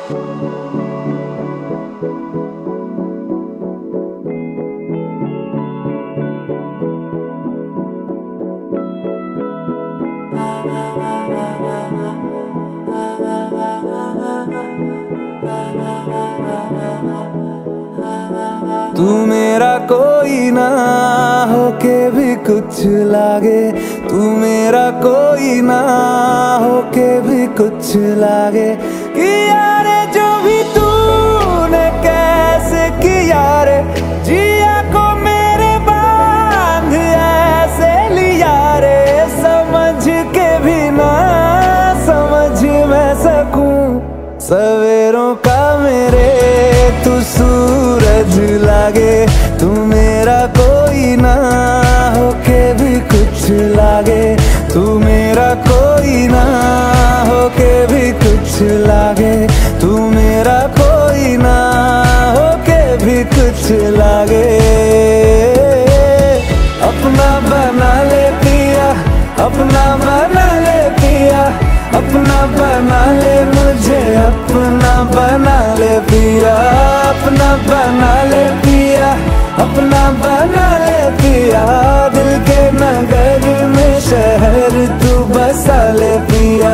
तू मेरा कोई ना होके भी कुछ लागे, तू मेरा कोई ना होके भी कुछ लागे। किया रे जो भी तूने कैसे किया रे, जिया को मेरे बांध ऐसे लिया रे। समझ के भी ना समझ मैं सकूं सवेरों का मेरे तू सूरज लागे। तू मेरा कोई ना होके भी कुछ लागे, तू मेरा कोई ना होके भी कुछ लागे, तू मेरा कोई ना होके भी कुछ लागे। अपना बना ले पिया, अपना बना ले पिया, अपना बना ले मुझे, अपना बना ले पिया, अपना बना ले पिया, अपना बना ले पिया। दिल के नगर में शहर तू बसा ले पिया।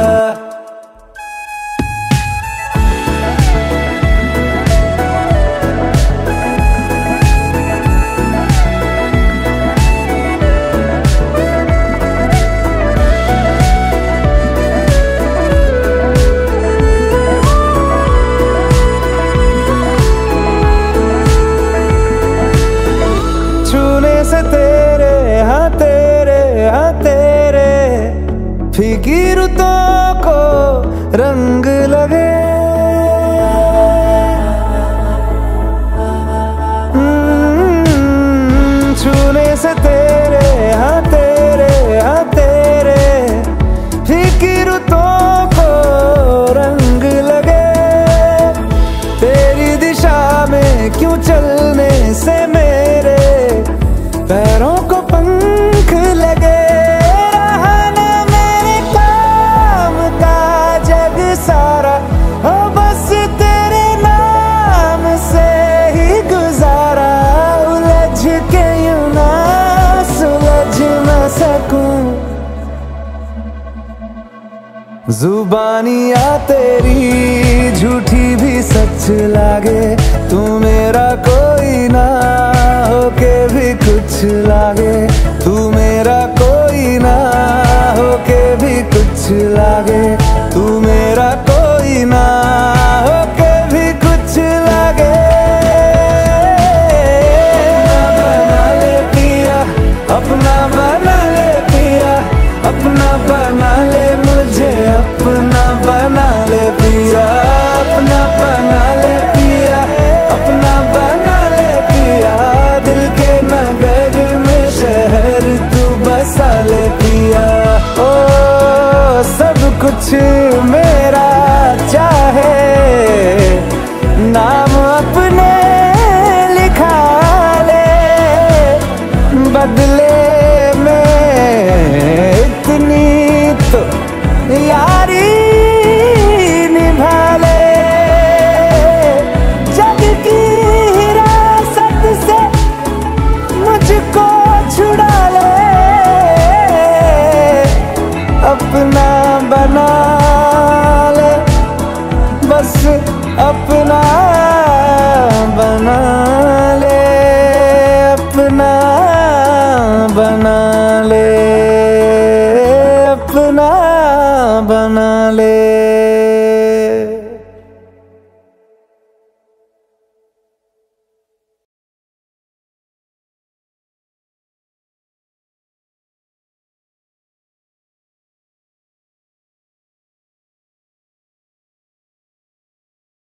से तेरे हाँ तेरे हाँ तेरे फीकी रुतों को रंग लगे। छूने से तेरे हाँ तेरे हाँ तेरे फीकी रुतों को रंग लगे। तेरी दिशा में क्यों चलने से मेरे पैरों को पंख लगे। रहा ना मेरे काम का जग सारा, हो बस तेरे नाम से ही गुजारा। उलझ के यूं ना सुलझ ना सकूं, जुबानियाँ तेरी झूठी भी सच लागे। तू मेरा कोई ना होके भी कुछ लागे, तू मेरा कोई ना होके भी कुछ लागे, तू मेरा कोई ना होके भी कुछ लागे। अपना बना ले पिया, अपना बना ले पिया, अपना बना ले मुझे, अपना बना ले पिया, अपना बना ले पिया, अपना बना ले पिया। दिल के नगर में शहर तू बसा ले पिया। ओ सब कुछ मेरा चाहे, नाम अपने लिखा ले, बदले में इतनी तो यारी निभा ले। जग की हिरासत से मुझको छुड़ा ले, अपना बना ले बस